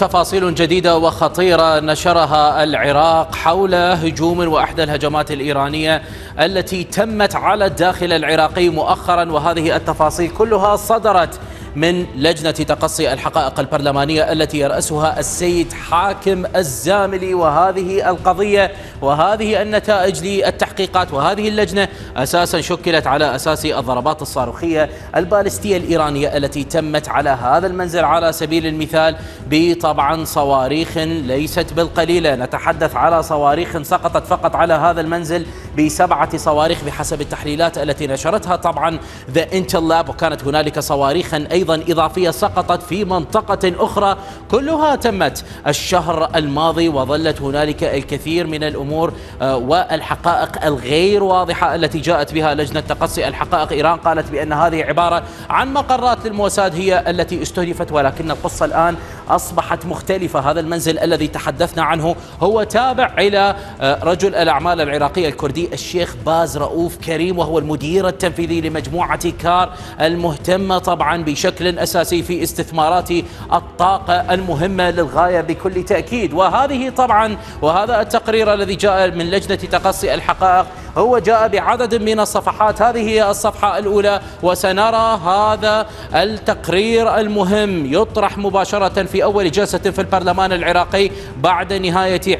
تفاصيل جديدة وخطيرة نشرها العراق حول هجوم وإحدى الهجمات الإيرانية التي تمت على الداخل العراقي مؤخرا، وهذه التفاصيل كلها صدرت من لجنة تقصي الحقائق البرلمانية التي يرأسها السيد حاكم الزاملي. وهذه القضية وهذه النتائج للتحقيقات وهذه اللجنة أساسا شكلت على أساس الضربات الصاروخية البالستية الإيرانية التي تمت على هذا المنزل على سبيل المثال بطبعا صواريخ ليست بالقليلة. نتحدث على صواريخ سقطت فقط على هذا المنزل ب7 صواريخ بحسب التحليلات التي نشرتها طبعا ذا انتل لاب، وكانت هنالك صواريخ أيضا إضافية سقطت في منطقة أخرى. كلها تمت الشهر الماضي، وظلت هنالك الكثير من الأمور والحقائق الغير واضحة التي جاءت بها لجنة تقصي الحقائق. إيران قالت بأن هذه عبارة عن مقرات للموساد هي التي استهدفت، ولكن القصة الآن أصبحت مختلفة. هذا المنزل الذي تحدثنا عنه هو تابع إلى رجل الأعمال العراقي الكردي الشيخ باز رؤوف كريم، وهو المدير التنفيذي لمجموعة كار المهتمة طبعا بشكل أساسي في استثمارات الطاقة المهمة للغاية بكل تأكيد. وهذه طبعا وهذا التقرير الذي جاء من لجنة تقصي الحقائق هو جاء بعدد من الصفحات. هذه هي الصفحة الأولى، وسنرى هذا التقرير المهم يطرح مباشرة في أول جلسة في البرلمان العراقي بعد نهاية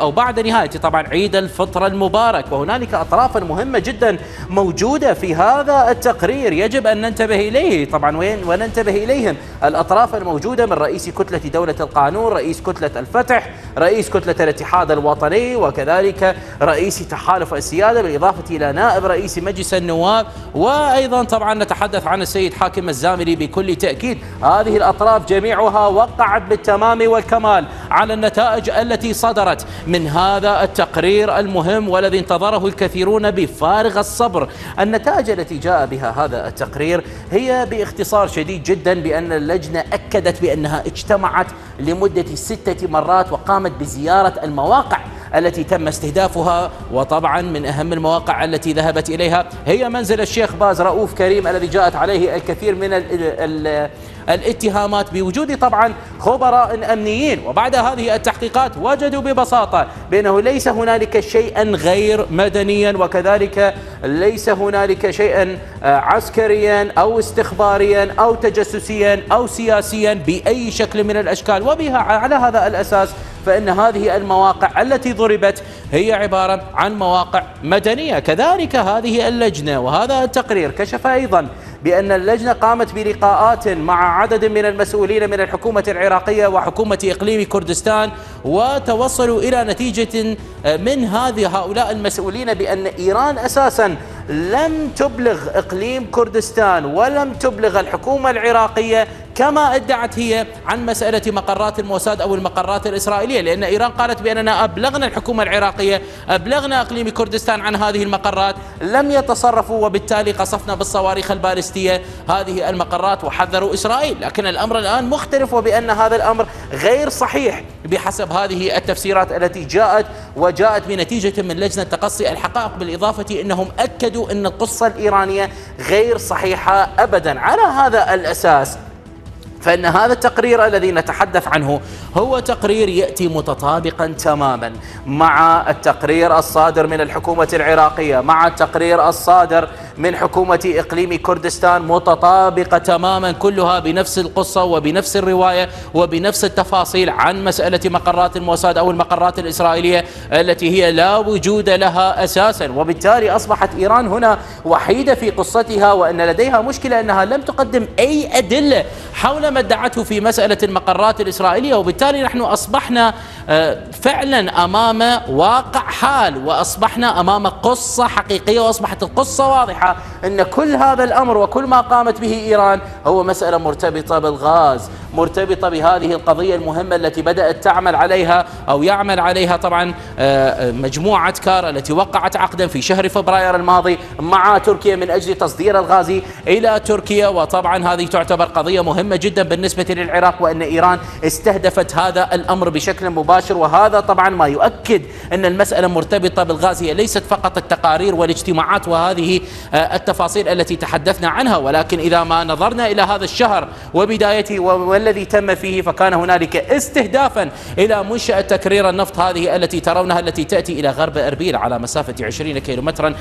عيد الفطر المبارك. وهنالك أطراف مهمة جدا موجودة في هذا التقرير يجب أن ننتبه إليه طبعا وننتبه إليهم. الأطراف الموجودة من رئيس كتلة دولة القانون، رئيس كتلة الفتح، رئيس كتلة الاتحاد الوطني، وكذلك رئيس تحالف السيادة، بالإضافة إلى نائب رئيس مجلس النواب، وأيضا طبعا نتحدث عن السيد حاكم الزاملي بكل تأكيد. هذه الأطراف جميعها وقعت بالتمام والكمال على النتائج التي صدرت من هذا التقرير المهم والذي انتظره الكثيرون بفارغ الصبر. النتائج التي جاء بها هذا التقرير هي باختصار شديد جدا بأن اللجنة أكدت بأنها اجتمعت لمدة 6 مرات وقامت بزيارة المواقع التي تم استهدافها. وطبعا من أهم المواقع التي ذهبت إليها هي منزل الشيخ باز رؤوف كريم الذي جاءت عليه الكثير من الاتهامات بوجود طبعا خبراء أمنيين. وبعد هذه التحقيقات وجدوا ببساطة بأنه ليس هنالك شيئا غير مدنيا، وكذلك ليس هنالك شيئا عسكريا أو استخباريا أو تجسسيا أو سياسيا بأي شكل من الأشكال. وبها على هذا الأساس فإن هذه المواقع التي ضربت هي عبارة عن مواقع مدنية. كذلك هذه اللجنة وهذا التقرير كشف أيضا بأن اللجنة قامت بلقاءات مع عدد من المسؤولين من الحكومة العراقية وحكومة إقليم كردستان، وتوصلوا إلى نتيجة من هؤلاء المسؤولين بأن إيران أساسا لم تبلغ إقليم كردستان ولم تبلغ الحكومة العراقية كما ادعت هي عن مسألة مقرات الموساد أو المقرات الإسرائيلية، لأن إيران قالت بأننا أبلغنا الحكومة العراقية، أبلغنا إقليم كردستان عن هذه المقرات، لم يتصرفوا، وبالتالي قصفنا بالصواريخ البالستية هذه المقرات وحذروا إسرائيل. لكن الأمر الآن مختلف، وبأن هذا الأمر غير صحيح بحسب هذه التفسيرات التي جاءت بنتيجة من لجنة تقصي الحقائق. بالإضافة أنهم أكدوا أن القصة الإيرانية غير صحيحة أبدا. على هذا الأساس فإن هذا التقرير الذي نتحدث عنه هو تقرير يأتي متطابقا تماما مع التقرير الصادر من الحكومة العراقية، مع التقرير الصادر من حكومة إقليم كردستان، متطابقة تماما كلها بنفس القصة وبنفس الرواية وبنفس التفاصيل عن مسألة مقرات الموساد أو المقرات الإسرائيلية التي هي لا وجود لها أساسا. وبالتالي أصبحت إيران هنا وحيدة في قصتها، وأن لديها مشكلة أنها لم تقدم أي أدلة حول ما ادعته في مسألة المقرات الإسرائيلية. وبالتالي نحن أصبحنا فعلا أمام واقع حال، وأصبحنا أمام قصة حقيقية، وأصبحت القصة واضحة أن كل هذا الأمر وكل ما قامت به إيران هو مسألة مرتبطة بالغاز، مرتبطة بهذه القضية المهمة التي بدأت تعمل عليها أو يعمل عليها طبعا مجموعة كار التي وقعت عقدا في شهر فبراير الماضي مع تركيا من أجل تصدير الغاز إلى تركيا. وطبعا هذه تعتبر قضية مهمة جدا بالنسبة للعراق، وأن إيران استهدفت هذا الأمر بشكل مباشر. وهذا طبعا ما يؤكد أن المسألة مرتبطة بالغاز، هي ليست فقط التقارير والاجتماعات وهذه التفاصيل التي تحدثنا عنها. ولكن إذا ما نظرنا إلى هذا الشهر وبدايته والذي تم فيه، فكان هنالك استهدافا إلى منشأة تكرير النفط هذه التي ترونها، التي تأتي إلى غرب أربيل على مسافة 20 كيلومترا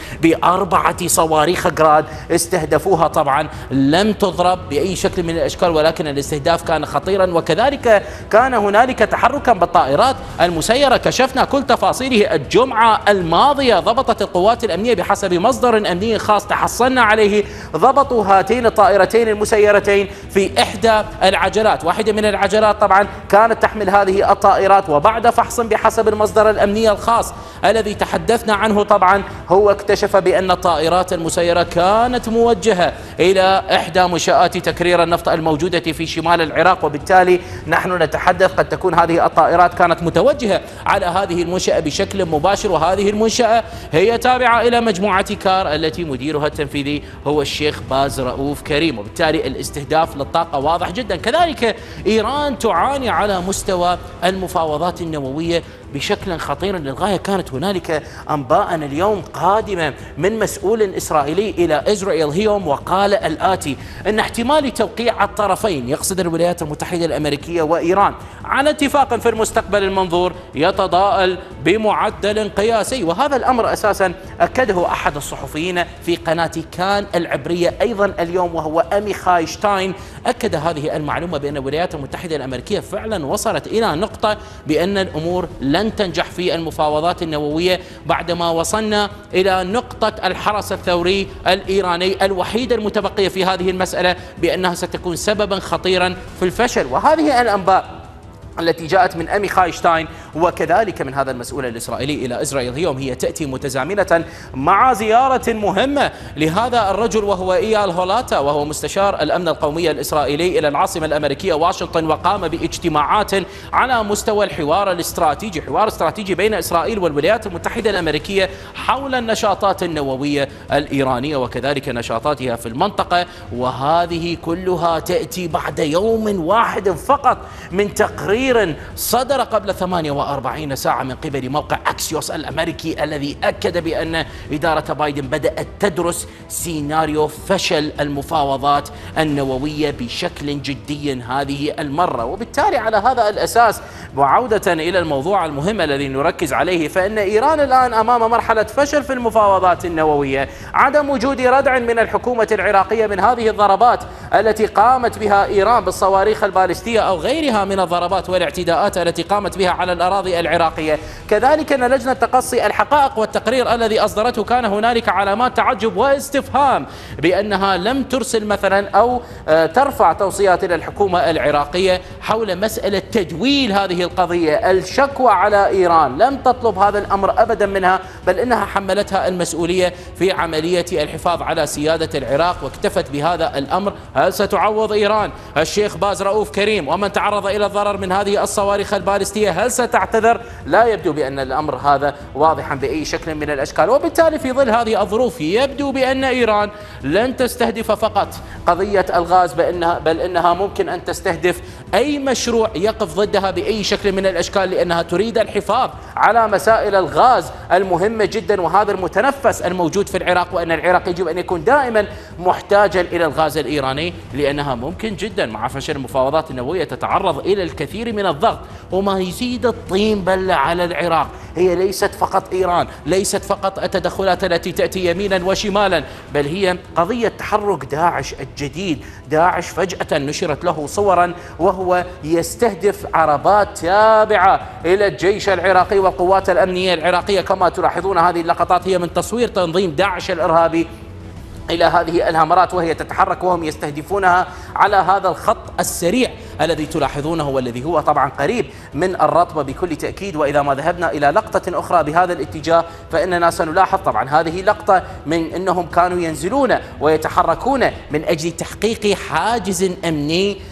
ب4 صواريخ جراد استهدفوها. طبعا لم تضرب بأي شكل من الأشكال، ولكن الاستهداف كان خطيرا، وكذلك كان هنالك تحركا بالطائرات المسيرة كشفنا كل تفاصيله. الجمعة الماضية ضبطت القوات الأمنية بحسب مصدر أمني خاص تحصلنا عليه، ضبطوا هاتين الطائرتين المسيرتين في إحدى العجلات. واحدة من العجلات طبعا كانت تحمل هذه الطائرات، وبعد فحص بحسب المصدر الأمني الخاص الذي تحدثنا عنه طبعا هو اكتشف بأن الطائرات المسيرة كانت موجهة إلى إحدى منشآت تكرير النفط الموجودة في شمال العراق. وبالتالي نحن نتحدث قد تكون هذه الطائرات كانت متوجهة على هذه المنشأة بشكل مباشر، وهذه المنشأة هي تابعة إلى مجموعة كار التي مديرها التنفيذي هو الشيخ باز رؤوف كريم. وبالتالي الاستهداف للطاقة واضح جدا. كذلك إيران تعاني على مستوى المفاوضات النووية بشكل خطير للغاية. كانت هنالك أنباء اليوم قادمة من مسؤول إسرائيلي إلى إسرائيل هيوم، وقال الآتي: أن احتمال توقيع الطرفين، يقصد الولايات المتحدة الأمريكية وإيران، على اتفاق في المستقبل المنظور يتضاءل بمعدل قياسي. وهذا الأمر أساسا أكده أحد الصحفيين في قناة كان العبرية أيضا اليوم، وهو أميخاي شتاين. أكد هذه المعلومة بأن الولايات المتحدة الأمريكية فعلا وصلت إلى نقطة بأن الأمور لن تنجح في المفاوضات النووية، بعدما وصلنا إلى نقطة الحرس الثوري الإيراني الوحيدة المتبقية في هذه المسألة، بأنها ستكون سببا خطيرا في الفشل. وهذه الأنباء التي جاءت من أميخاي شتاين وكذلك من هذا المسؤول الإسرائيلي إلى إسرائيل اليوم هي تأتي متزامنة مع زيارة مهمة لهذا الرجل، وهو إيال هولاتا، وهو مستشار الأمن القومي الإسرائيلي، إلى العاصمة الأمريكية واشنطن، وقام باجتماعات على مستوى الحوار الاستراتيجي، حوار استراتيجي بين إسرائيل والولايات المتحدة الأمريكية حول النشاطات النووية الإيرانية وكذلك نشاطاتها في المنطقة. وهذه كلها تأتي بعد يوم واحد فقط من تقرير صدر قبل 48 ساعة من قبل موقع أكسيوس الأمريكي، الذي أكد بأن إدارة بايدن بدأت تدرس سيناريو فشل المفاوضات النووية بشكل جدي هذه المرة. وبالتالي على هذا الأساس، وعودة إلى الموضوع المهم الذي نركز عليه، فإن إيران الآن أمام مرحلة فشل في المفاوضات النووية، عدم وجود ردع من الحكومة العراقية من هذه الضربات التي قامت بها إيران بالصواريخ البالستية أو غيرها من الضربات والاعتداءات التي قامت بها على الأراضي العراقية. كذلك أن لجنة تقصي الحقائق والتقرير الذي أصدرته كان هنالك علامات تعجب واستفهام بأنها لم ترسل مثلا أو ترفع توصيات إلى الحكومة العراقية حول مسألة تدويل هذه القضية، الشكوى على إيران. لم تطلب هذا الأمر أبدا منها، بل إنها حملتها المسؤولية في عملية الحفاظ على سيادة العراق، واكتفت بهذا الأمر. هل ستعوض إيران الشيخ باز رؤوف كريم ومن تعرض إلى الضرر من هذه الصواريخ البالستية؟ هل ستعتذر؟ لا يبدو بأن الأمر هذا واضحا بأي شكل من الأشكال. وبالتالي في ظل هذه الظروف يبدو بأن إيران لن تستهدف فقط قضية الغاز، بل إنها ممكن أن تستهدف أي مشروع يقف ضدها بأي شكل من الأشكال، لأنها تريد الحفاظ على مسائل الغاز المهمة جدا وهذا المتنفس الموجود في العراق، وأن العراق يجب أن يكون دائما محتاجا إلى الغاز الإيراني، لأنها ممكن جدا مع فشل المفاوضات النووية تتعرض إلى الكثير من الضغط. وما يزيد الطين بلة على العراق هي ليست فقط إيران، ليست فقط التدخلات التي تأتي يمينا وشمالا، بل هي قضية تحرك داعش الجديد. داعش فجأة نشرت له صورا وهو يستهدف عربات تابعة إلى الجيش العراقي والقوات الأمنية العراقية. كما تلاحظون هذه اللقطات هي من تصوير تنظيم داعش الإرهابي إلى هذه الهامرات وهي تتحرك، وهم يستهدفونها على هذا الخط السريع الذي تلاحظونه والذي هو طبعا قريب من الرطبة بكل تأكيد. وإذا ما ذهبنا إلى لقطة أخرى بهذا الاتجاه فإننا سنلاحظ طبعا هذه لقطة من أنهم كانوا ينزلون ويتحركون من أجل تحقيق حاجز أمني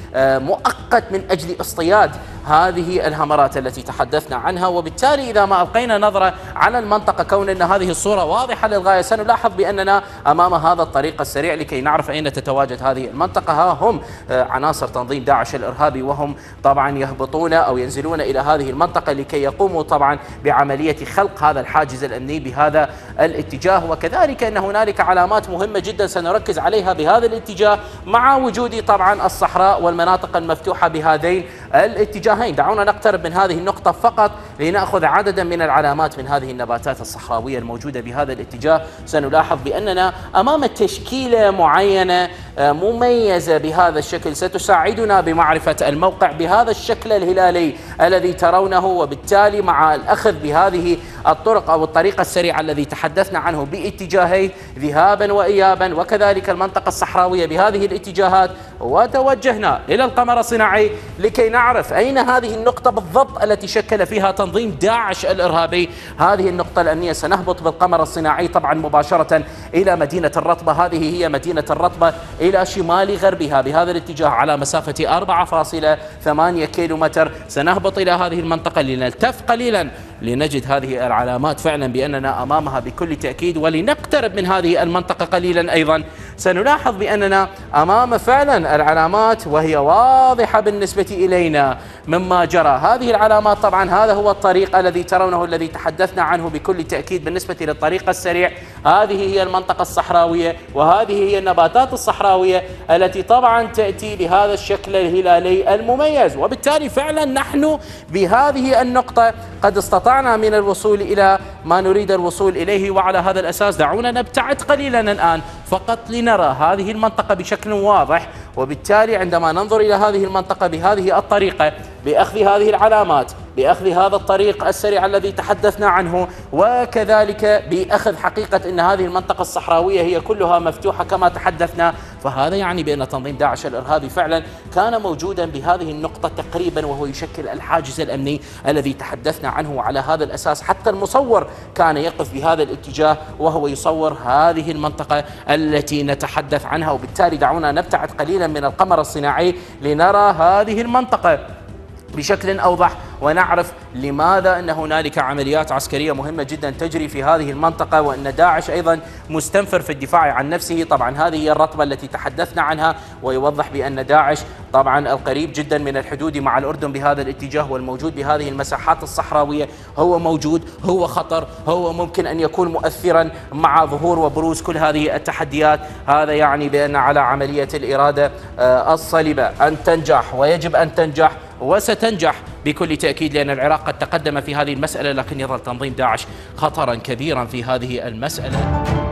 مؤقت من أجل اصطياد هذه الهمرات التي تحدثنا عنها. وبالتالي إذا ما ألقينا نظرة على المنطقة، كون أن هذه الصورة واضحة للغاية، سنلاحظ بأننا أمام هذا الطريق السريع. لكي نعرف أين تتواجد هذه المنطقة، ها هم عناصر تنظيم داعش الإرهابي، وهم طبعا يهبطون أو ينزلون إلى هذه المنطقة لكي يقوموا طبعا بعملية خلق هذا الحاجز الأمني بهذا الاتجاه. وكذلك أن هنالك علامات مهمة جدا سنركز عليها بهذا الاتجاه، مع وجود طبعا الصحراء والمناطق المفتوحة بهذين الاتجاهين. دعونا نقترب من هذه النقطة فقط لنأخذ عددا من العلامات من هذه النباتات الصحراوية الموجودة بهذا الاتجاه. سنلاحظ بأننا أمام تشكيلة معينة مميزة بهذا الشكل ستساعدنا بمعرفة الموقع بهذا الشكل الهلالي الذي ترونه. وبالتالي مع الأخذ بهذه الطرق أو الطريق السريع الذي تحدثنا عنه باتجاهي ذهابا وإيابا، وكذلك المنطقة الصحراوية بهذه الاتجاهات، وتوجهنا إلى القمر الصناعي لكي نعرف أين هذه النقطة بالضبط التي شكل فيها تنظيم داعش الإرهابي هذه النقطة الأمنية. سنهبط بالقمر الصناعي طبعا مباشرة إلى مدينة الرطبة. هذه هي مدينة الرطبة إلى شمال غربها بهذا الاتجاه على مسافة 4.8 كيلومتر. سنهبط إلى هذه المنطقة لنلتف قليلا لنجد هذه العلامات فعلا بأننا أمامها بكل تأكيد. ولنقترب من هذه المنطقة قليلا أيضا سنلاحظ بأننا أمام فعلا العلامات وهي واضحة بالنسبة إلينا مما جرى. هذه العلامات طبعا هذا هو الطريق الذي ترونه الذي تحدثنا عنه بكل تأكيد بالنسبة للطريق السريع. هذه هي المنطقة الصحراوية، وهذه هي النباتات الصحراوية التي طبعا تأتي بهذا الشكل الهلالي المميز. وبالتالي فعلا نحن بهذه النقطة قد استطعنا من الوصول إلى ما نريد الوصول إليه. وعلى هذا الأساس دعونا نبتعد قليلا الآن فقط لنرى هذه المنطقة بشكل واضح. وبالتالي عندما ننظر إلى هذه المنطقة بهذه الطريقة، بأخذ هذه العلامات، بأخذ هذا الطريق السريع الذي تحدثنا عنه، وكذلك بأخذ حقيقة أن هذه المنطقة الصحراوية هي كلها مفتوحة كما تحدثنا، فهذا يعني بأن تنظيم داعش الإرهابي فعلا كان موجودا بهذه النقطة تقريبا، وهو يشكل الحاجز الأمني الذي تحدثنا عنه. وعلى هذا الأساس حتى المصور كان يقف بهذا الاتجاه وهو يصور هذه المنطقة التي نتحدث عنها. وبالتالي دعونا نبتعد قليلا من القمر الصناعي لنرى هذه المنطقة بشكل أوضح، ونعرف لماذا أن هنالك عمليات عسكرية مهمة جدا تجري في هذه المنطقة، وأن داعش أيضا مستنفر في الدفاع عن نفسه. طبعا هذه هي الرطبة التي تحدثنا عنها، ويوضح بأن داعش طبعا القريب جدا من الحدود مع الأردن بهذا الاتجاه والموجود بهذه المساحات الصحراوية هو موجود، هو خطر، هو ممكن أن يكون مؤثرا مع ظهور وبروز كل هذه التحديات. هذا يعني بأن على عملية الإرادة الصلبة أن تنجح، ويجب أن تنجح وستنجح بكل تأكيد، لأن العراق قد تقدم في هذه المسألة، لكن يظل تنظيم داعش خطرا كبيرا في هذه المسألة.